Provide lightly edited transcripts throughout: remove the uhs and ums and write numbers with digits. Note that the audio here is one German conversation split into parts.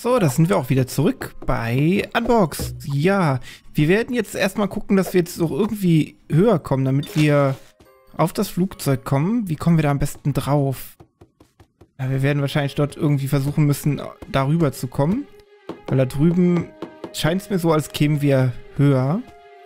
So, da sind wir auch wieder zurück bei Unboxed. Ja, wir werden jetzt erstmal gucken, dass wir jetzt auch irgendwie höher kommen, damit wir auf das Flugzeug kommen. Wie kommen wir da am besten drauf? Ja, wir werden wahrscheinlich dort irgendwie versuchen müssen, darüber zu kommen. Weil da drüben scheint es mir so, als kämen wir höher.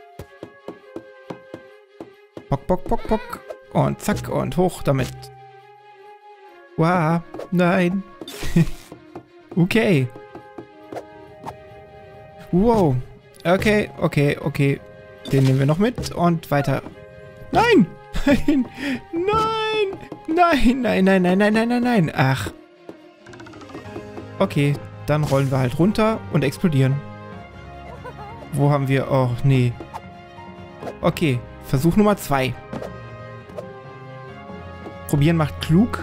Bock, bock, bock, bock. Und zack, und hoch damit. Wow, nein. Okay. Wow. Okay, okay, okay. Den nehmen wir noch mit und weiter. Nein! Nein! Nein! Nein, nein, nein, nein, nein, nein, nein, nein. Ach. Okay, dann rollen wir halt runter und explodieren. Wo haben wir... Oh, nee. Okay, Versuch Nummer 2. Probieren macht klug.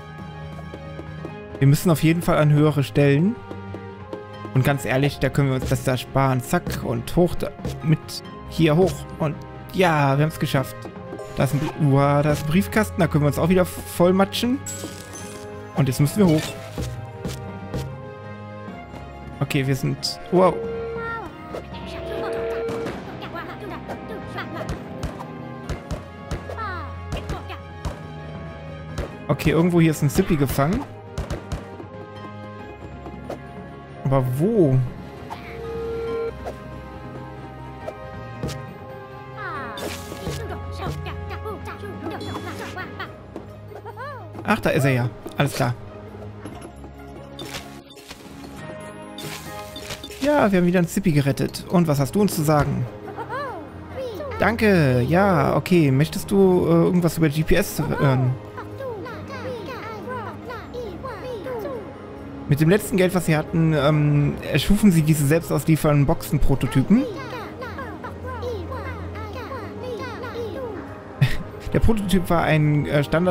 Wir müssen auf jeden Fall an höhere Stellen. Und ganz ehrlich, da können wir uns das da sparen. Zack, und hoch da, mit hier hoch. Und ja, wir haben es geschafft. Da ist da ist ein Briefkasten, da können wir uns auch wieder voll matschen. Und jetzt müssen wir hoch. Okay, wir sind... Wow. Okay, irgendwo hier ist ein Zippy gefangen. Aber wo? Ach, da ist er ja. Alles klar. Ja, wir haben wieder einen Zippy gerettet. Und was hast du uns zu sagen? Danke. Ja, okay. Möchtest du irgendwas über GPS hören? Mit dem letzten Geld, was sie hatten, erschufen sie diese selbst ausliefernden Boxen-Prototypen. Der Prototyp war ein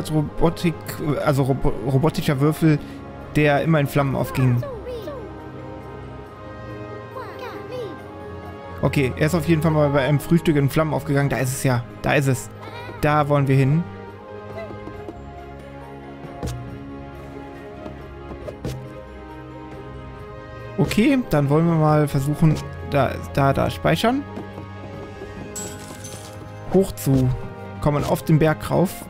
robotischer Würfel, der immer in Flammen aufging. Okay, er ist auf jeden Fall mal bei einem Frühstück in Flammen aufgegangen. Da ist es ja. Da ist es. Da wollen wir hin. Okay, dann wollen wir mal versuchen, da speichern. Hoch zu kommen auf den Berg rauf.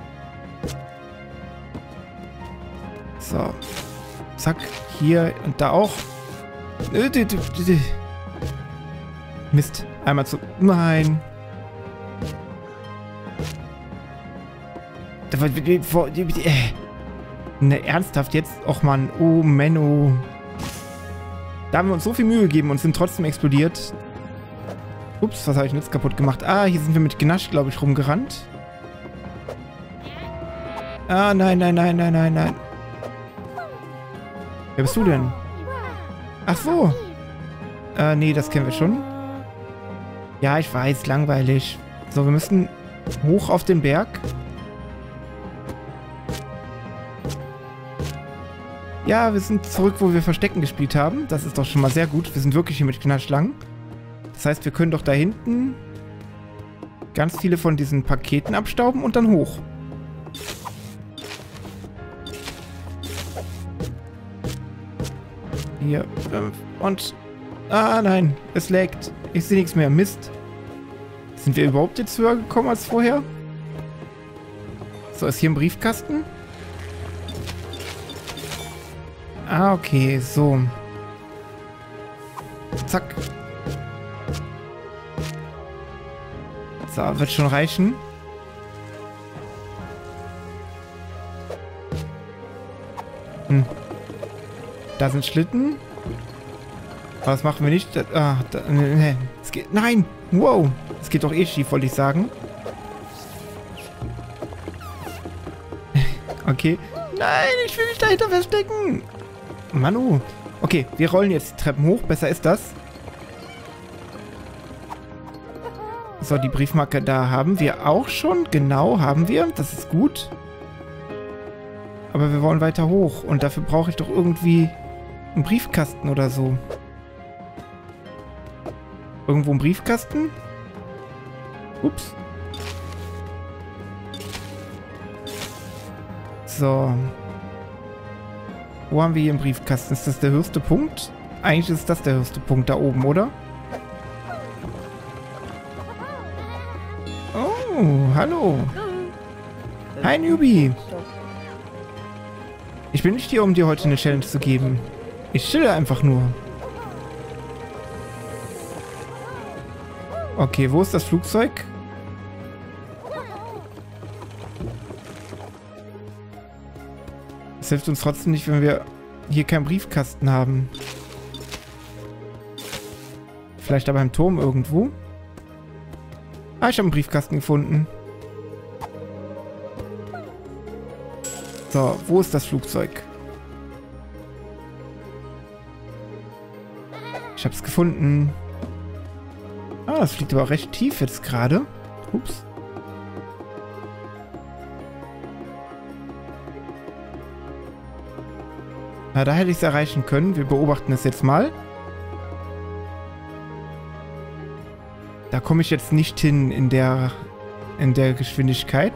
So. Zack, hier und da auch. Mist, einmal zu... Nein. Ne, ernsthaft jetzt? Och Mann, oh Menno. Da haben wir uns so viel Mühe gegeben und sind trotzdem explodiert. Ups, was habe ich denn jetzt kaputt gemacht? Ah, hier sind wir mit Gnasch, glaube ich, rumgerannt. Ah, nein, nein, nein, nein, nein, nein. Wer bist du denn? Ach so. Nee, das kennen wir schon. Ja, ich weiß, langweilig. So, wir müssen hoch auf den Berg. Ja, wir sind zurück, wo wir Verstecken gespielt haben. Das ist doch schon mal sehr gut. Wir sind wirklich hier mit Knallschlangen. Das heißt, wir können doch da hinten ganz viele von diesen Paketen abstauben und dann hoch. Hier, und... Ah, nein, es laggt. Ich sehe nichts mehr. Mist. Sind wir überhaupt jetzt höher gekommen als vorher? So, ist hier ein Briefkasten? Ah, okay, so. Zack. So, wird schon reichen. Da sind Schlitten. Aber das machen wir nicht. Nee. Es geht, nein! Wow! Es geht doch eh schief, wollte ich sagen. Okay. Nein, ich will mich dahinter verstecken! Manu. Okay, wir rollen jetzt die Treppen hoch. Besser ist das. So, die Briefmarke da haben wir auch schon. Genau, haben wir. Das ist gut. Aber wir wollen weiter hoch. Und dafür brauche ich doch irgendwie einen Briefkasten oder so. Irgendwo ein Briefkasten? Ups. So. Wo haben wir hier einen Briefkasten? Ist das der höchste Punkt? Eigentlich ist das der höchste Punkt da oben, oder? Oh, hallo. Hi, Newbie. Ich bin nicht hier, um dir heute eine Challenge zu geben. Ich chille einfach nur. Okay, wo ist das Flugzeug? Es hilft uns trotzdem nicht, wenn wir hier keinen Briefkasten haben. Vielleicht aber im Turm irgendwo. Ah, ich habe einen Briefkasten gefunden. So, wo ist das Flugzeug? Ich habe es gefunden. Ah, das fliegt aber recht tief jetzt gerade. Ups. Na, da hätte ich es erreichen können. Wir beobachten es jetzt mal. Da komme ich jetzt nicht hin in der Geschwindigkeit.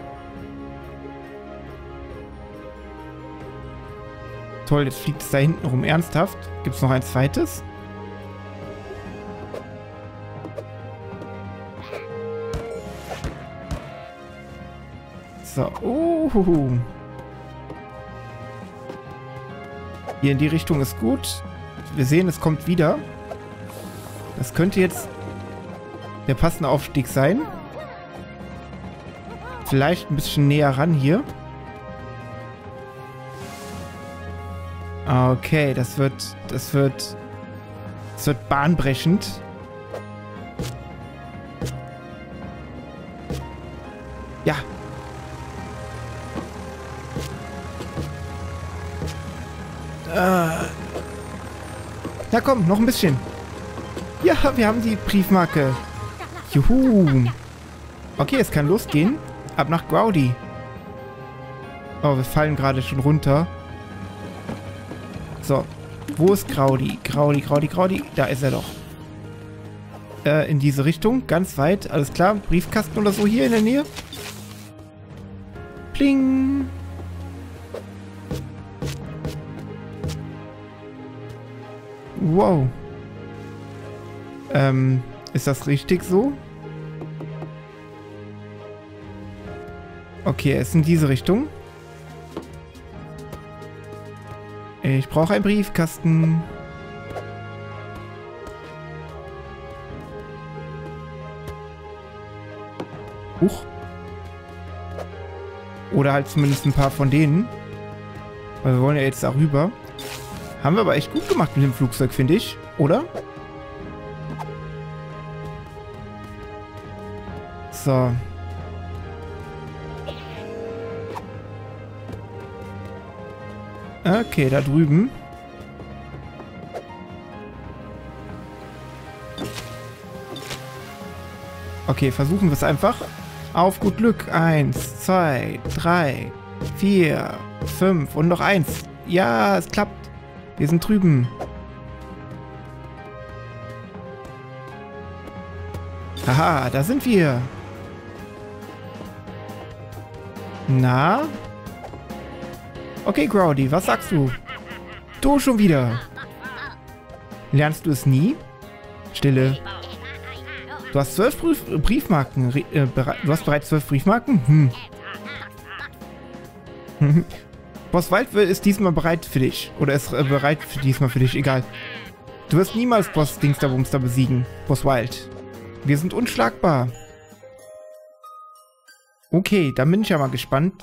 Toll, jetzt fliegt es da hinten rum. Ernsthaft? Gibt es noch ein zweites? So. Hier in die Richtung ist gut. Wir sehen, es kommt wieder. Das könnte jetzt der passende Aufstieg sein. Vielleicht ein bisschen näher ran hier. Okay, das wird bahnbrechend. Ja. Na komm, noch ein bisschen. Ja, wir haben die Briefmarke. Juhu. Okay, es kann losgehen. Ab nach Growdy. Oh, wir fallen gerade schon runter. So, wo ist Growdy? Growdy. Da ist er doch. In diese Richtung, ganz weit. Alles klar, Briefkasten oder so hier in der Nähe. Pling. Wow. Ist das richtig so? Okay, er ist in diese Richtung. Ich brauche einen Briefkasten. Huch. Oder halt zumindest ein paar von denen. Weil wir wollen ja jetzt darüber. Haben wir aber echt gut gemacht mit dem Flugzeug, finde ich. Oder? So. Okay, da drüben. Okay, versuchen wir es einfach. Auf gut Glück. 1, 2, 3, 4, 5 und noch 1. Ja, es klappt. Wir sind drüben. Haha, da sind wir. Na? Okay, Growdy, was sagst du? Du schon wieder. Lernst du es nie? Stille. Du hast 12 Briefmarken. Du hast bereits 12 Briefmarken? Boss Wild ist diesmal bereit für dich. Oder ist bereit diesmal für dich, egal. Du wirst niemals Boss Dingsterbumster besiegen. Boss Wild. Wir sind unschlagbar. Okay, dann bin ich ja mal gespannt.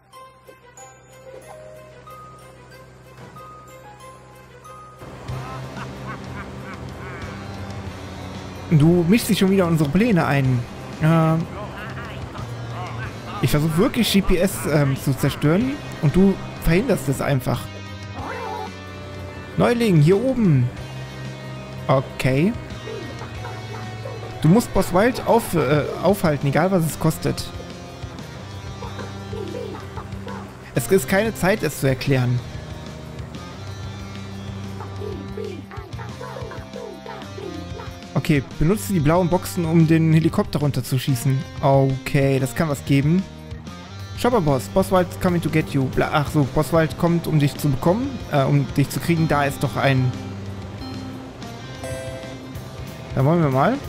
Du mischst dich schon wieder unsere Pläne ein. Ich versuche wirklich GPS zu zerstören und du verhinderst es einfach. Neuling, hier oben. Okay. Du musst Boss Wild aufhalten, egal was es kostet. Es ist keine Zeit, es zu erklären. Okay, benutze die blauen Boxen, um den Helikopter runterzuschießen. Okay, das kann was geben. Shopper Boss. Bosswald coming to get you. Ach so, Bosswald kommt, um dich zu bekommen. Um dich zu kriegen. Da ist doch ein... Da wollen wir mal.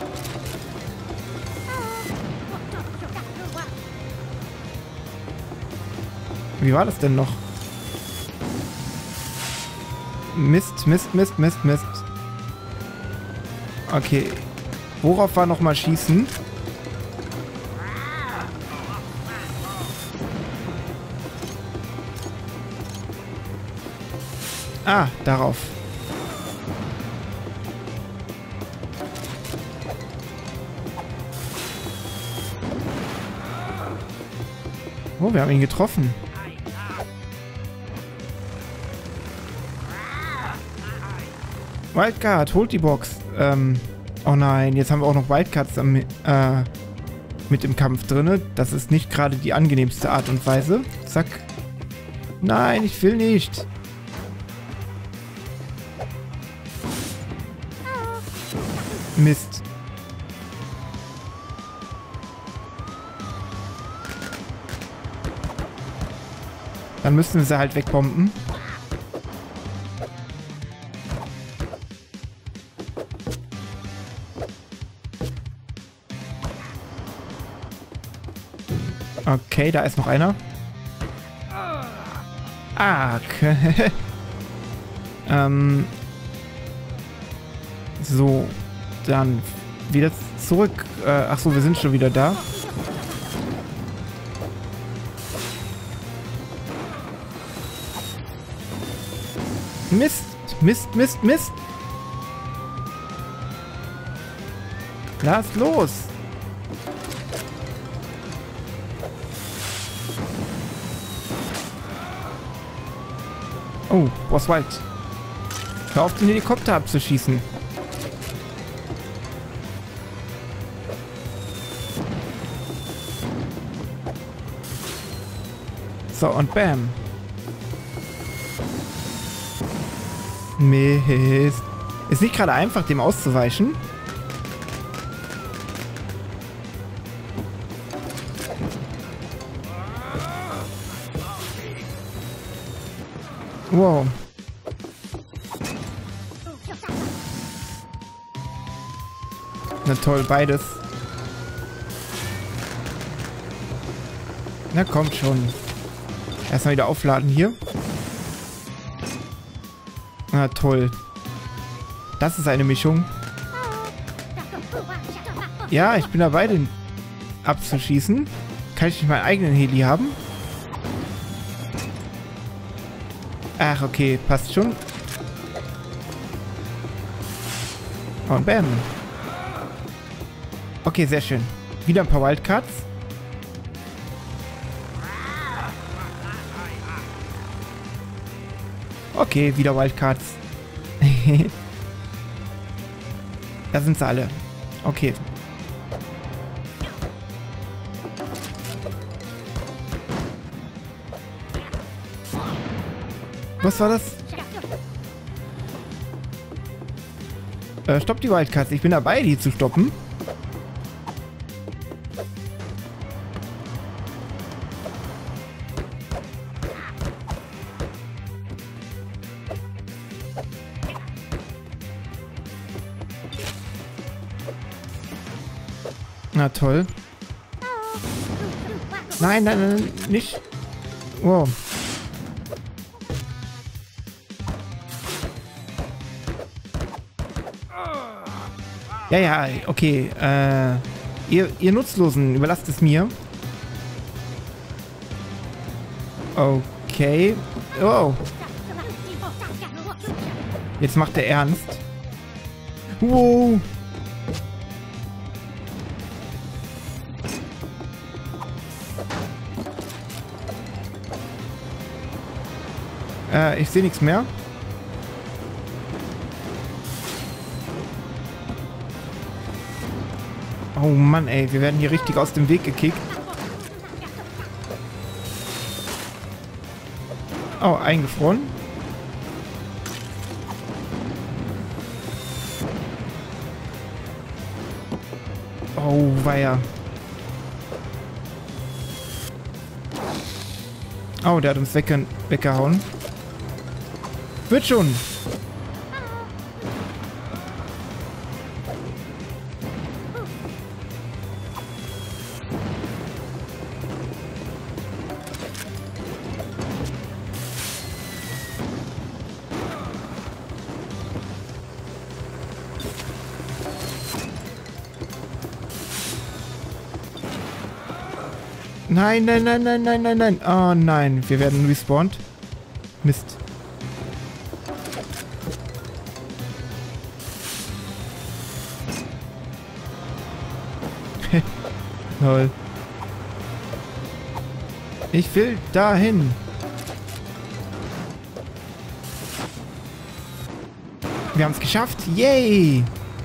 Wie war das denn noch? Mist, Mist, Mist, Mist, Mist. Okay. Worauf war nochmal schießen? Ah, darauf. Oh, wir haben ihn getroffen. Wildcard, holt die Box. Oh nein, jetzt haben wir auch noch Wildcards mit im Kampf drin. Das ist nicht gerade die angenehmste Art und Weise. Zack. Nein, ich will nicht. Mist. Dann müssen wir sie halt wegbomben. Okay, da ist noch einer. Ah, okay. So, dann wieder zurück. Ach so, wir sind schon wieder da. Mist, Mist, Mist, Mist. Lass los. Oh, Bosswald. Hör auf, den Helikopter abzuschießen. So, und bam. Mist. Ist nicht gerade einfach, dem auszuweichen. Wow. Na toll, beides. Na kommt schon. Erstmal wieder aufladen hier. Na toll. Das ist eine Mischung. Ja, ich bin dabei, den abzuschießen. Kann ich nicht meinen eigenen Heli haben? Ach, okay, passt schon. Und bam. Okay, sehr schön. Wieder ein paar Wildcards. Okay, wieder Wildcards. Da sind sie alle. Okay. Was war das? Stopp die Wildcards. Ich bin dabei, die zu stoppen. Na toll. Nein, nein, nein, nicht. Wow. Ja, ja, okay. Ihr Nutzlosen, überlasst es mir. Okay. Oh. Jetzt macht er ernst. Wow. Ich sehe nichts mehr. Oh Mann, ey, wir werden hier richtig aus dem Weg gekickt. Oh, eingefroren. Oh, weia. Oh, der hat uns weggehauen. Wird schon. Nein, nein, nein, nein, nein, nein, nein. Oh nein, wir werden respawned. Mist. Lol. Ich will dahin. Wir haben es geschafft. Yay!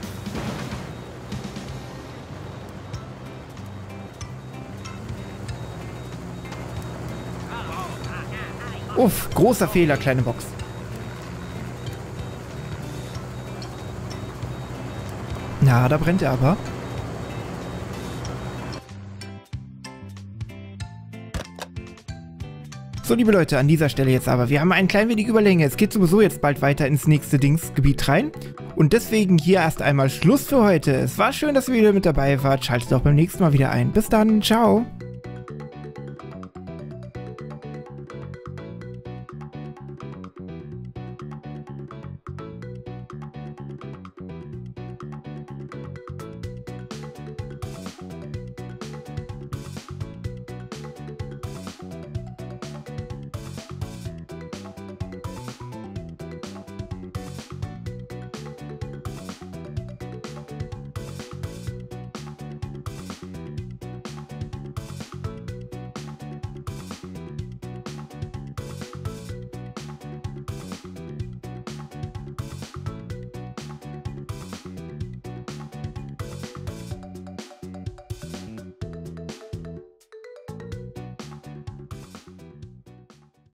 Uff, großer Fehler, kleine Box. Na, da brennt er aber. So, liebe Leute, an dieser Stelle jetzt aber. Wir haben ein klein wenig Überlänge. Es geht sowieso jetzt bald weiter ins nächste Dingsgebiet rein. Und deswegen hier erst einmal Schluss für heute. Es war schön, dass ihr wieder mit dabei wart. Schaltet auch beim nächsten Mal wieder ein. Bis dann, ciao.